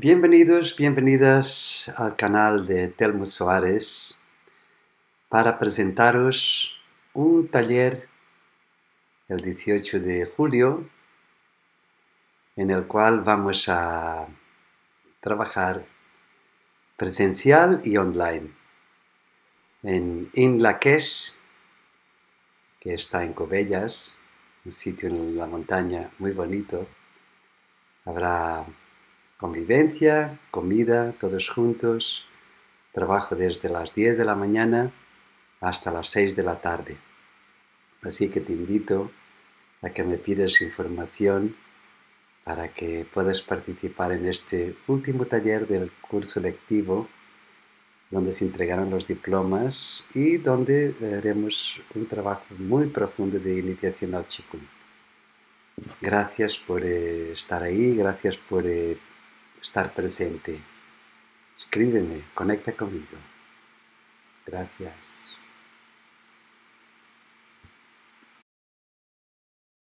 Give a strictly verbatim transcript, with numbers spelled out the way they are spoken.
Bienvenidos, bienvenidas al canal de Telmo Soares para presentaros un taller el dieciocho de julio en el cual vamos a trabajar presencial y online en Inlaqués, que está en Cubellas, un sitio en la montaña muy bonito. Habrá convivencia, comida, todos juntos, trabajo desde las diez de la mañana hasta las seis de la tarde. Así que te invito a que me pidas información para que puedas participar en este último taller del curso lectivo, donde se entregarán los diplomas y donde haremos un trabajo muy profundo de iniciación al Qigong. Gracias por eh, estar ahí, gracias por eh, estar presente. Escríbeme, conecta conmigo. Gracias.